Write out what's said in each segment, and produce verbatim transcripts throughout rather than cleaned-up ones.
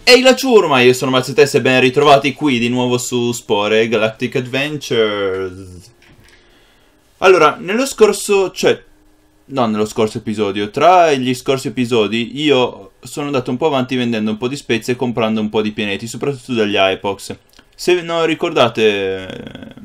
Ehi la ciurma, io sono Mazzetess e ben ritrovati qui di nuovo su Spore Galactic Adventures. Allora, nello scorso, cioè, no nello scorso episodio, tra gli scorsi episodi io sono andato un po' avanti vendendo un po' di spezie e comprando un po' di pianeti, soprattutto dagli Hypox. Se non ricordate,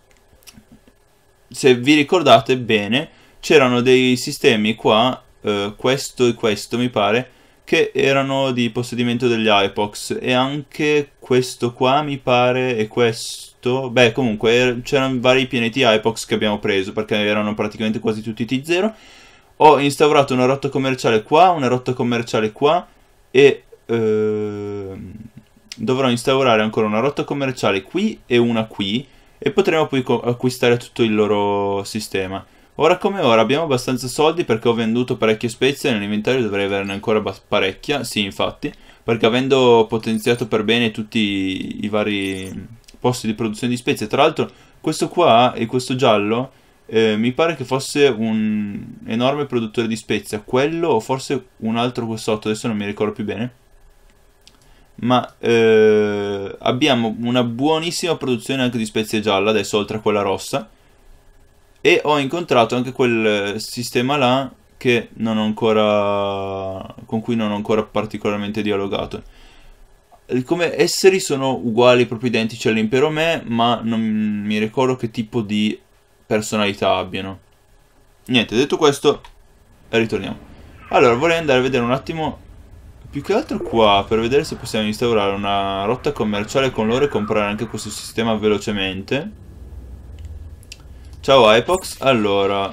se vi ricordate bene, c'erano dei sistemi qua, eh, questo e questo mi pare, che erano di possedimento degli Hypox, e anche questo qua mi pare, e questo, beh comunque c'erano vari pianeti Hypox che abbiamo preso perché erano praticamente quasi tutti T zero. Ho instaurato una rotta commerciale qua, una rotta commerciale qua e ehm, dovrò instaurare ancora una rotta commerciale qui e una qui, e potremo poi acquistare tutto il loro sistema. Ora come ora abbiamo abbastanza soldi perché ho venduto parecchie spezie, nell'inventario dovrei averne ancora parecchia, sì infatti, perché avendo potenziato per bene tutti i vari posti di produzione di spezie, tra l'altro questo qua e questo giallo eh, mi pare che fosse un enorme produttore di spezia, quello o forse un altro qua sotto, adesso non mi ricordo più bene, ma eh, abbiamo una buonissima produzione anche di spezie gialla, adesso oltre a quella rossa. E ho incontrato anche quel sistema là che non ho ancora, con cui non ho ancora particolarmente dialogato. Come esseri sono uguali, proprio identici all'impero me, ma non mi ricordo che tipo di personalità abbiano. Niente, detto questo, ritorniamo. Allora, vorrei andare a vedere un attimo, più che altro qua, per vedere se possiamo instaurare una rotta commerciale con loro e comprare anche questo sistema velocemente. Ciao Hypox, allora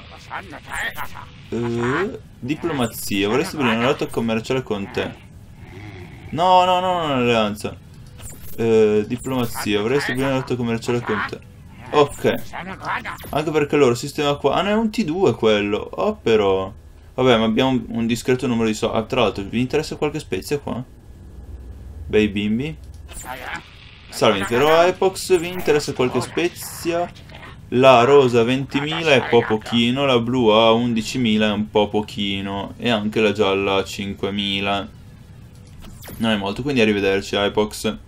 uh, diplomazia, vorrei stabilire una rotta commerciale con te. No, no, no, non alleanza. uh, Diplomazia, vorrei stabilire una rotta commerciale con te. Ok. Anche perché loro sistema qua. Ah no, è un T due quello. Oh però. Vabbè, ma abbiamo un discreto numero di soldi. Ah, tra l'altro, vi interessa qualche spezia qua? Bei bimbi. Salve, impero Hypox, vi interessa qualche spezia? La rosa ventimila è un po' pochino, la blu a undicimila è un po' pochino, e anche la gialla a cinquemila. Non è molto, quindi arrivederci Hypox.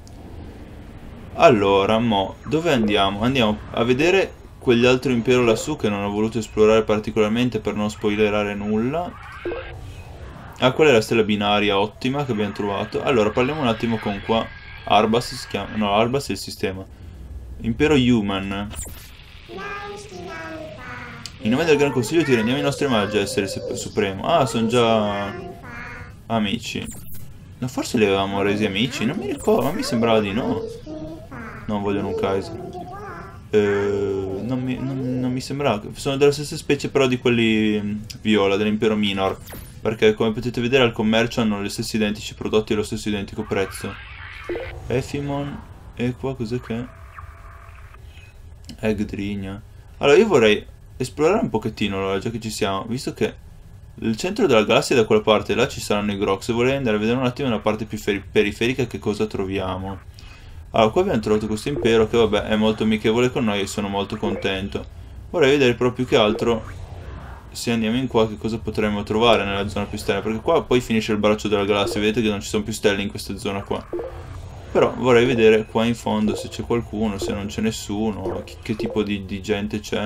Allora, mo, dove andiamo? Andiamo a vedere quegli altri impero lassù che non ho voluto esplorare particolarmente per non spoilerare nulla. Ah, quella è la stella binaria ottima che abbiamo trovato. Allora, parliamo un attimo con qua. Arbas si chiama, no, Arbas è il sistema. Impero Human. In nome del Gran Consiglio ti rendiamo i nostri omaggi, essere supremo. Ah, sono già amici. Ma forse li avevamo resi amici? Non mi ricordo, ma mi sembrava di no. Non vogliono un Kaiser. Eh, non, mi, non, non mi sembrava. Sono della stessa specie però di quelli viola, dell'impero Minor. Perché come potete vedere al commercio hanno gli stessi identici prodotti e lo stesso identico prezzo. Efimon. E qua cos'è che è? Egdrigna. Allora io vorrei esplorare un pochettino, allora, già che ci siamo, visto che il centro della galassia è da quella parte, là ci saranno i Grox, e vorrei andare a vedere un attimo nella parte più periferica che cosa troviamo. Allora, qua abbiamo trovato questo impero che vabbè è molto amichevole con noi e sono molto contento. Vorrei vedere proprio più che altro, se andiamo in qua, che cosa potremmo trovare nella zona più stella, perché qua poi finisce il braccio della galassia, vedete che non ci sono più stelle in questa zona qua. Però vorrei vedere qua in fondo se c'è qualcuno, se non c'è nessuno, che, che tipo di, di gente c'è.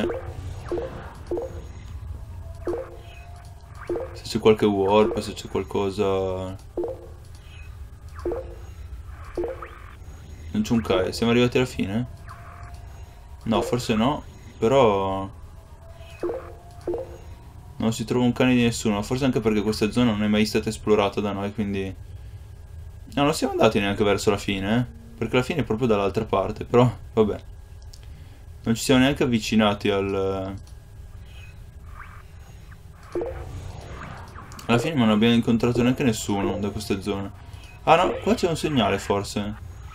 Se c'è qualche warp, se c'è qualcosa. Non c'è un Kai, siamo arrivati alla fine? No, forse no, però non si trova un cane di nessuno, forse anche perché questa zona non è mai stata esplorata da noi, quindi no, non siamo andati neanche verso la fine, eh? Perché la fine è proprio dall'altra parte, però vabbè. Non ci siamo neanche avvicinati al... Alla fine non abbiamo incontrato neanche nessuno da questa zona. Ah no, qua c'è un segnale forse.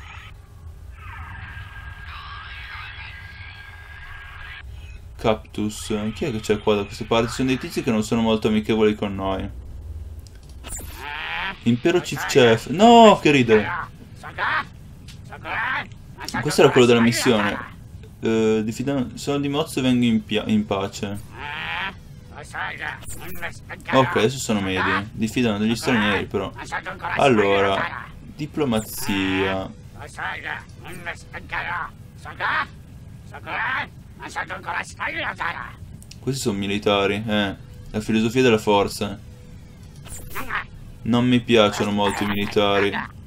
Cactus. Chi è che c'è qua da queste parti? Sono dei tizi che non sono molto amichevoli con noi. Impero Chief Chef. No, che ridere. Questo era quello della missione. Uh, sono di Mozzo e vengo in, in pace. Ok, adesso sono medi. Diffidano degli stranieri però. Allora, Diplomazia. Questi sono militari, eh. La filosofia della forza. Non mi piacciono molto i militari.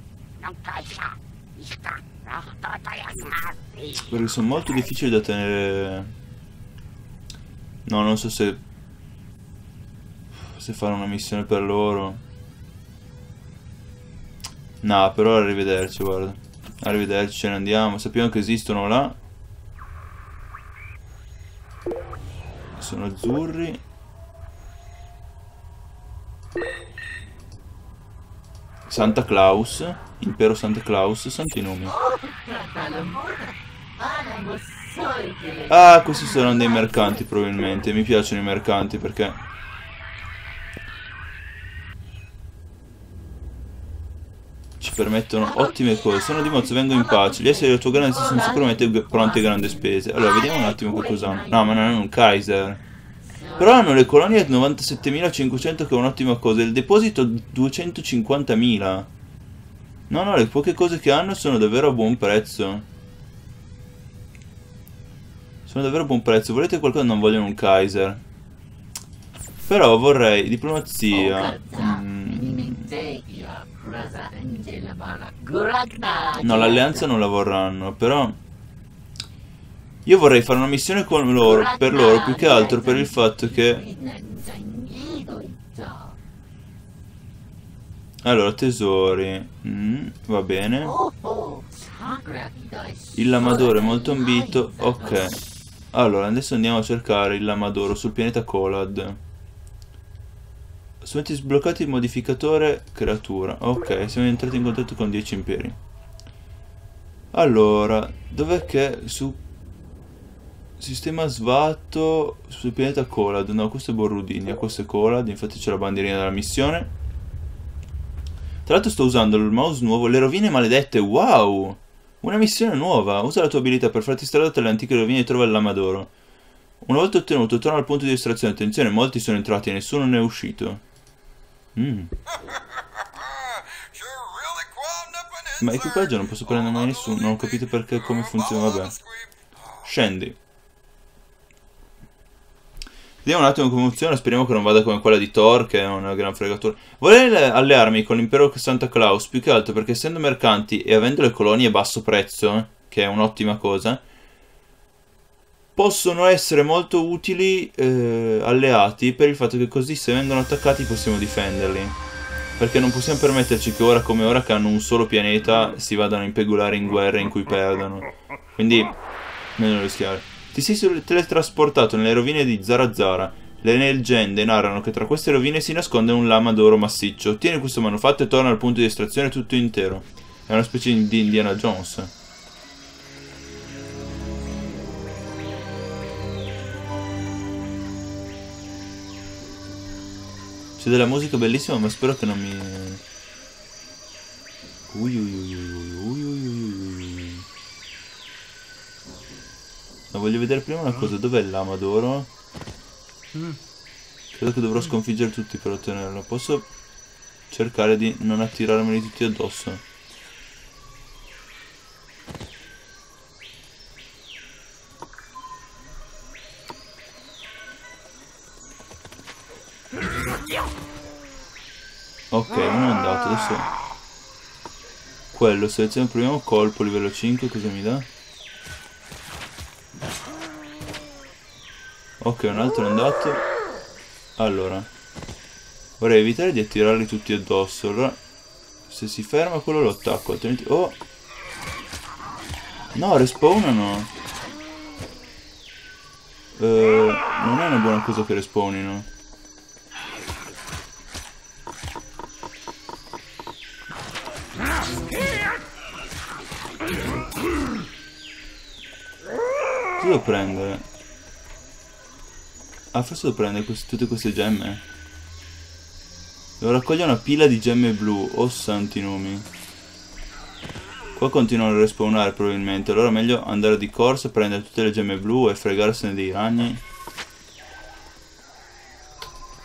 Perché sono molto difficili da tenere. No, non so se... Se fare una missione per loro. No, però arrivederci, guarda. Arrivederci, ce ne andiamo. Sappiamo che esistono là. Sono azzurri. Santa Claus. Impero Santa Claus. Santi nomi. Ah, questi saranno dei mercanti probabilmente. Mi piacciono i mercanti perché... ci permettono ottime cose. Sono di Mozzo, vengo in pace. Gli esseri del tuo grande sono sicuramente pronti a grandi spese. Allora, vediamo un attimo che cos'hanno. No, ma non hanno un Kaiser. Però hanno le colonie novantasettemilacinquecento, che è un'ottima cosa. Il deposito duecentocinquantamila. No, no, le poche cose che hanno sono davvero a buon prezzo. Sono davvero a buon prezzo. Volete qualcosa? Non vogliono un Kaiser. Però vorrei diplomazia. Mm. No, l'alleanza non la vorranno, però io vorrei fare una missione con loro, per loro, più che altro per il fatto che... Allora, tesori. Mm, va bene. Il lamadoro è molto ambito. Ok. Allora, adesso andiamo a cercare il lamadoro sul pianeta Colad. Strumenti sbloccati, il modificatore creatura. Ok, siamo entrati in contatto con dieci imperi. Allora, dov'è che su sistema svatto sul pianeta Colad? No, questo è Borrudinia, questo è Colad, infatti c'è la bandierina della missione. Tra l'altro sto usando il mouse nuovo, le rovine maledette, wow! Una missione nuova, usa la tua abilità per farti strada tra le antiche rovine e trova il lamadoro. Una volta ottenuto, torna al punto di estrazione. Attenzione, molti sono entrati e nessuno ne è uscito. Mm. Ma equipaggio non posso prendere mai nessuno. Non ho capito perché, come funziona. Vabbè. Scendi. Vediamo un attimo come funziona. Speriamo che non vada come quella di Thor, che è una gran fregatura. Vorrei allearmi con l'impero Santa Claus, più che altro perché essendo mercanti e avendo le colonie a basso prezzo, che è un'ottima cosa, possono essere molto utili eh, alleati, per il fatto che così se vengono attaccati possiamo difenderli. Perché non possiamo permetterci che ora come ora, che hanno un solo pianeta, si vadano a impegulare in guerre in cui perdono. Quindi meglio rischiare. Ti sei teletrasportato nelle rovine di Zarazara. Le leggende narrano che tra queste rovine si nasconde un lama d'oro massiccio. Ottieni questo manufatto e torna al punto di estrazione tutto intero. È una specie di Indiana Jones. C'è della musica bellissima, ma spero che non mi... Ui ui ui ui ui ui ui. Ma voglio vedere prima una cosa, dov'è il lama d'oro? Credo che dovrò sconfiggere tutti per ottenerlo. Posso cercare di non attirarmeli tutti addosso? Ok, uno è andato, adesso... Quello, seleziono il primo colpo, livello cinque, cosa mi dà? Ok, un altro è andato. Allora, vorrei evitare di attirarli tutti addosso. Allora, se si ferma quello lo attacco, altrimenti... Oh! No, respawnano! Uh, non è una buona cosa che respawnino. Cosa devo prendere? Ah, forse devo prendere queste, tutte queste gemme. Devo raccogliere una pila di gemme blu. Oh santi nomi. Qua continuano a respawnare probabilmente. Allora è meglio andare di corsa, prendere tutte le gemme blu e fregarsene dei ragni.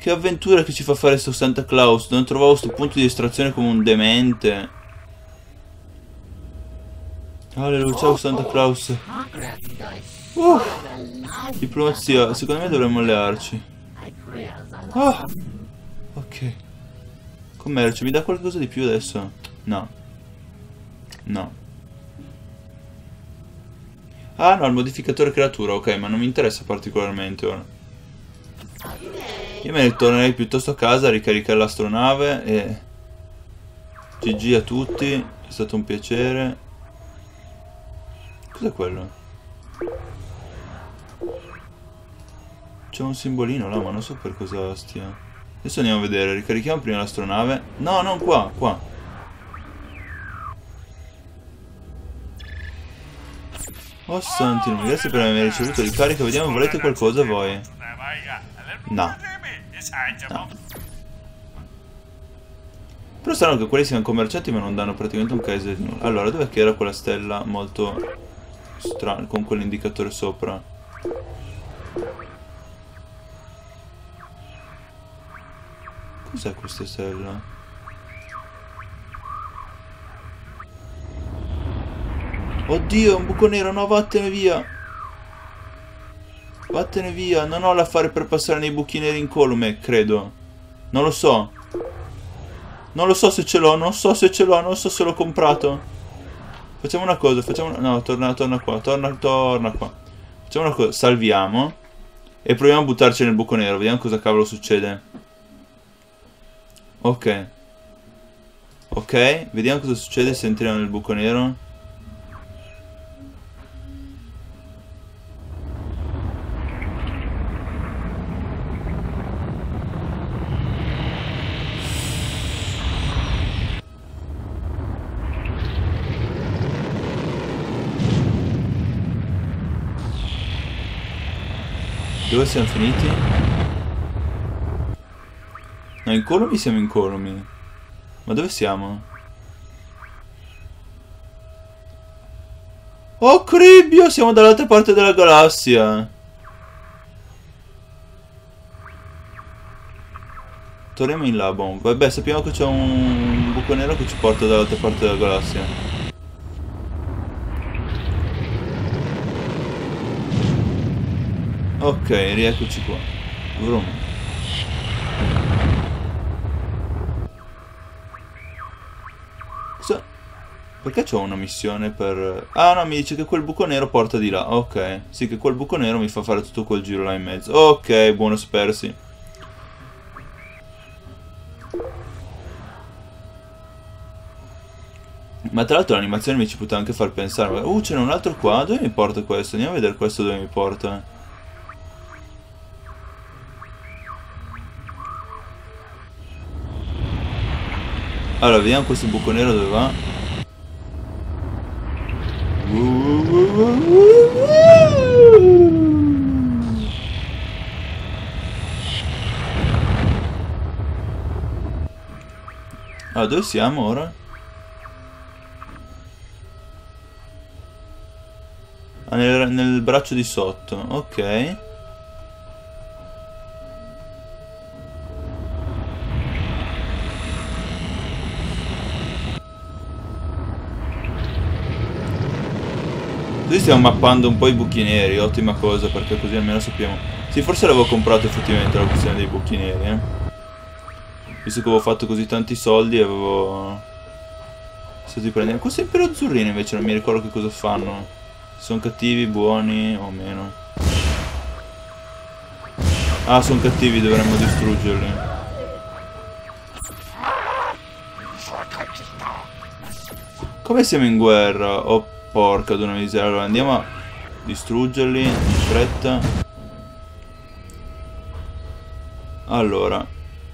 Che avventura che ci fa fare sto Santa Claus. Non trovavo sto punto di estrazione come un demente. Alleluia, ciao Santa Claus. Uh, diplomazia, secondo me dovremmo allearci. Oh, ok. Commercio, mi dà qualcosa di più adesso? No. No. Ah no, il modificatore creatura, ok, ma non mi interessa particolarmente ora. Io me ne tornerei piuttosto a casa a ricaricare l'astronave e... G G a tutti, è stato un piacere. Cos'è quello? C'è un simbolino là, ma non so per cosa stia. Adesso andiamo a vedere, ricarichiamo prima l'astronave. No, non qua, qua. Oh santi, grazie per aver ricevuto il carico, vediamo, volete qualcosa voi? No. No. Però strano che quelli siano commercianti ma non danno praticamente un case di nulla. Allora, dov'è che era quella stella molto strana, con quell'indicatore sopra? Cos'è questa stella? Oddio, un buco nero, no, vattene via. Vattene via, non ho l'affare per passare nei buchi neri incolume, credo. Non lo so. Non lo so se ce l'ho, non so se ce l'ho, non so se l'ho comprato. Facciamo una cosa, facciamo una... No, torna, torna qua, torna, torna qua. Facciamo una cosa, salviamo. E proviamo a buttarci nel buco nero, vediamo cosa cavolo succede. Ok. Ok, vediamo cosa succede se entriamo nel buco nero. Dove siamo finiti? No, incolumi siamo incolumi. Ma dove siamo? Oh, Cribbio! Siamo dall'altra parte della galassia. Torniamo in là, boh. Vabbè, sappiamo che c'è un buco nero che ci porta dall'altra parte della galassia. Ok, rieccoci qua. Vroom. Cosa? Perché c'ho una missione per... Ah no, mi dice che quel buco nero porta di là. Ok. Sì, che quel buco nero mi fa fare tutto quel giro là in mezzo. Ok, buono spersi. Ma tra l'altro l'animazione mi ci poteva anche far pensare. Uh, ce n'è un altro qua. Dove mi porta questo? Andiamo a vedere questo dove mi porta. Allora, vediamo questo buco nero dove va. Allora, dove siamo ora? Ah, nel, nel braccio di sotto, ok. Così stiamo mappando un po' i buchi neri, ottima cosa, perché così almeno sappiamo. Sì, forse l'avevo comprato effettivamente la questione dei buchi neri, eh. Visto che avevo fatto così tanti soldi e avevo... Stati prendendo... Questo impero azzurrino invece non mi ricordo che cosa fanno. Sono cattivi, buoni o meno. Ah, sono cattivi, dovremmo distruggerli. Come siamo in guerra? Oh, porca d'una miseria. Allora andiamo a distruggerli in fretta. Allora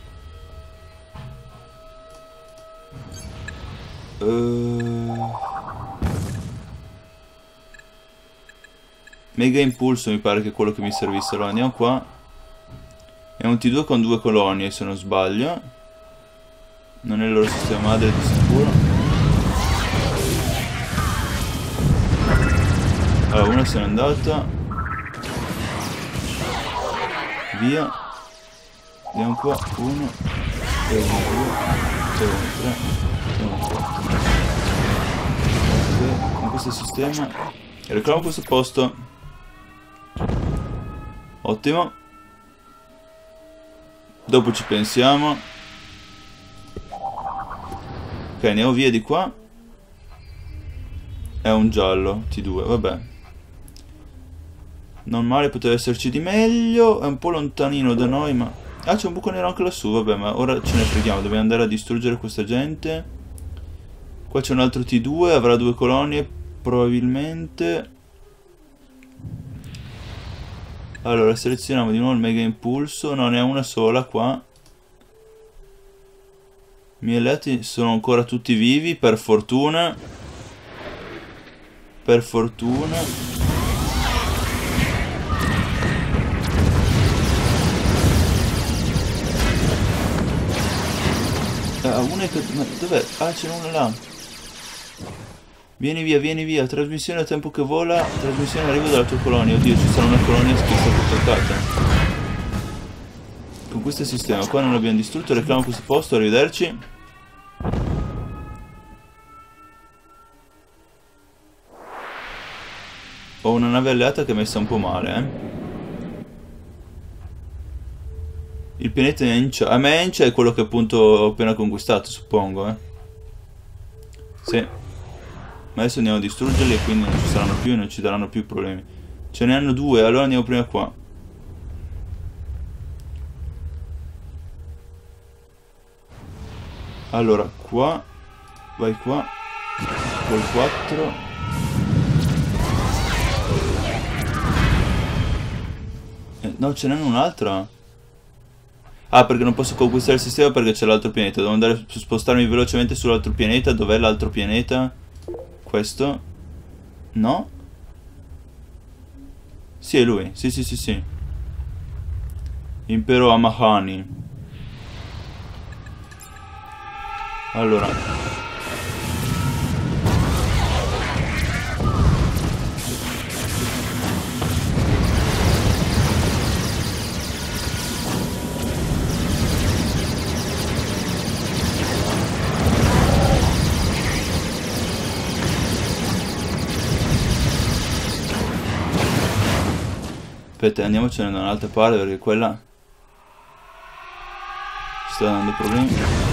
uh... Mega impulso mi pare che è quello che mi servisse. Allora andiamo qua. È un T due con due colonie se non sbaglio. Non è il loro sistema madre di sicuro. Allora, una se n'è andata. Via. Vediamo un po'. Uno. E uno, due. E uno, tre. E uno, quattro. Ok, con questo sistema. E reclamo questo posto. Ottimo. Dopo ci pensiamo. Ok, andiamo via di qua. È un giallo, T due, vabbè. Non male, poteva esserci di meglio. È un po' lontanino da noi, ma... Ah, c'è un buco nero anche lassù, vabbè, ma ora ce ne freghiamo. Dobbiamo andare a distruggere questa gente. Qua c'è un altro T due, avrà due colonie, probabilmente. Allora, selezioniamo di nuovo il mega impulso. No, ne ha una sola qua. I miei alleati sono ancora tutti vivi, per fortuna. Per fortuna. Ah, una è caduta. Ma dov'è? Ah, c'è una là. Vieni via, vieni via. Trasmissione a tempo che vola. Trasmissione arrivo dalla tua colonia. Oddio, ci sarà una colonia che è stata attaccata. Con questo sistema qua non l'abbiamo distrutto. Reclamo questo posto. Arrivederci. Ho una nave alleata che è messa un po' male, eh. Il pianeta Encia. A me Encia è quello che appunto ho appena conquistato, suppongo, eh. Sì. Ma adesso andiamo a distruggerli e quindi non ci saranno più e non ci daranno più problemi. Ce ne hanno due, allora andiamo prima qua. Allora, qua. Vai qua. Col quattro. Eh, no, ce n'è un'altra. Ah, perché non posso conquistare il sistema perché c'è l'altro pianeta. Devo andare a spostarmi velocemente sull'altro pianeta. Dov'è l'altro pianeta? Questo? No? Sì, è lui. Sì, sì, sì, sì. Impero Amahani. Allora. Aspetta, andiamocene da un'altra parte perché quella ci sta dando problemi.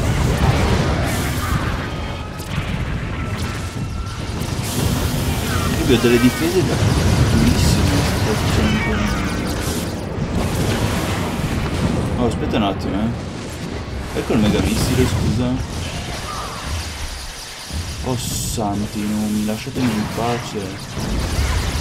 Io ho delle difese da durissime. Oh, aspetta un attimo, eh. Ecco il mega missile, scusa. Oh santi nomi, lasciatemi in pace.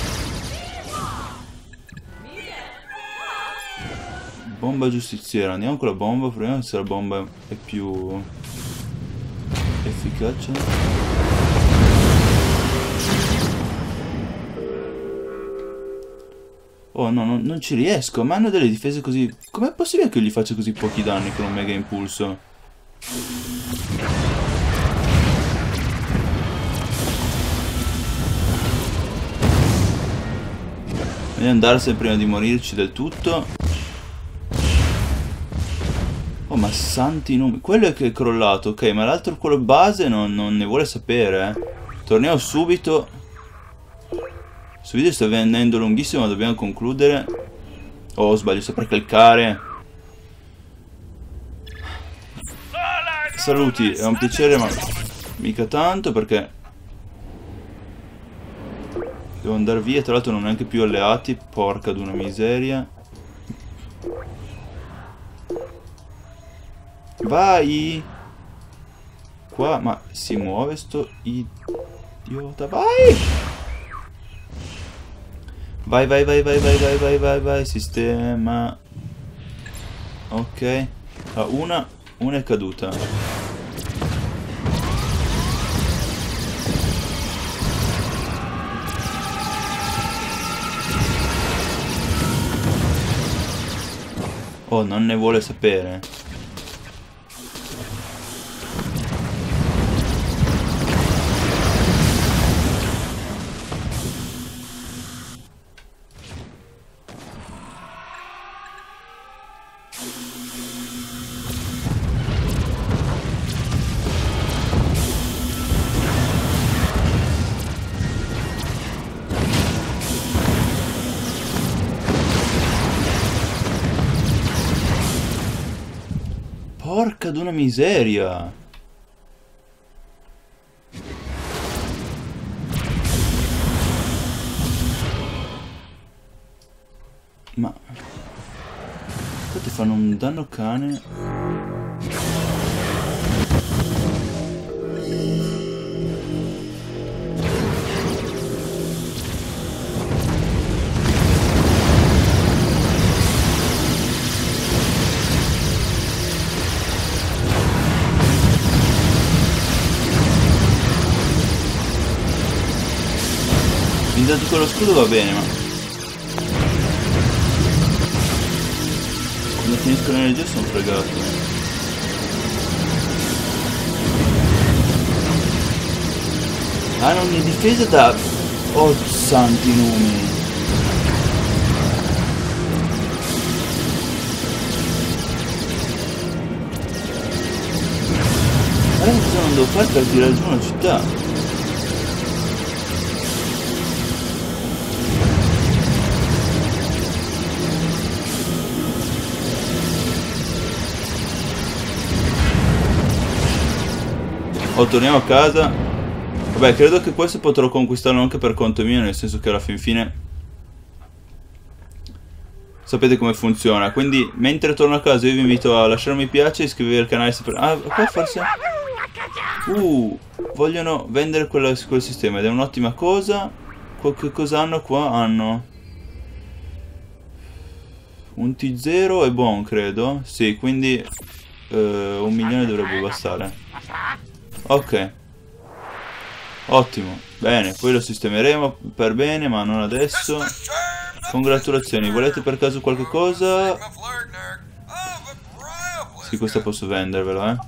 Bomba giustiziera, andiamo con la bomba, proviamo se la bomba è più efficace. Oh no, no, non ci riesco, ma hanno delle difese così... Com'è possibile che io gli faccia così pochi danni con un mega impulso? Voglio andarsene prima di morirci del tutto. Oh, ma santi nomi. Quello è che è crollato, ok, ma l'altro, quello base, non, non ne vuole sapere, eh. Torniamo subito. Questo video sta venendo lunghissimo, ma dobbiamo concludere. Oh, sbaglio sempre a calcare. Saluti, è un piacere, ma mica tanto, perché devo andare via. Tra l'altro non ho neanche più alleati. Porca d'una miseria. Vai! Qua, ma si muove sto idiota. Vai! Vai, vai, vai, vai, vai, vai, vai, vai, vai, sistema. Ok. Ah, una, una è caduta. Oh, non ne vuole sapere. Porca d'una miseria. Ma questi fanno un danno cane. Intanto con lo scudo va bene, ma quando finiscono le energie sono fregato. Hanno una difesa da... oh santi numi. Guarda cosa non devo fare per tirare giù una città. Oh, torniamo a casa. Vabbè, credo che questo potrò conquistarlo anche per conto mio, nel senso che alla fin fine sapete come funziona. Quindi mentre torno a casa io vi invito a lasciare un mi piace e iscrivervi al canale se per... Ah, qua forse... Uh, vogliono vendere quella, quel sistema ed è un'ottima cosa. Che cosa hanno qua? Hanno un T zero è buon, credo. Sì, quindi uh, un milione dovrebbe bastare. Ok. Ottimo. Bene, poi lo sistemeremo per bene, ma non adesso. Congratulazioni. Volete per caso qualche cosa? Sì, questa posso vendervela, eh.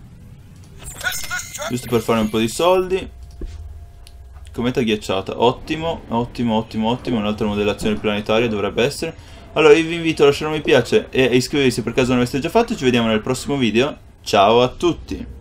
Giusto per fare un po' di soldi. Cometa ghiacciata. Ottimo, ottimo, ottimo, ottimo. Un'altra modellazione planetaria dovrebbe essere. Allora, io vi invito a lasciare un mi piace e a iscrivervi se per caso non l'aveste già fatto. Ci vediamo nel prossimo video. Ciao a tutti.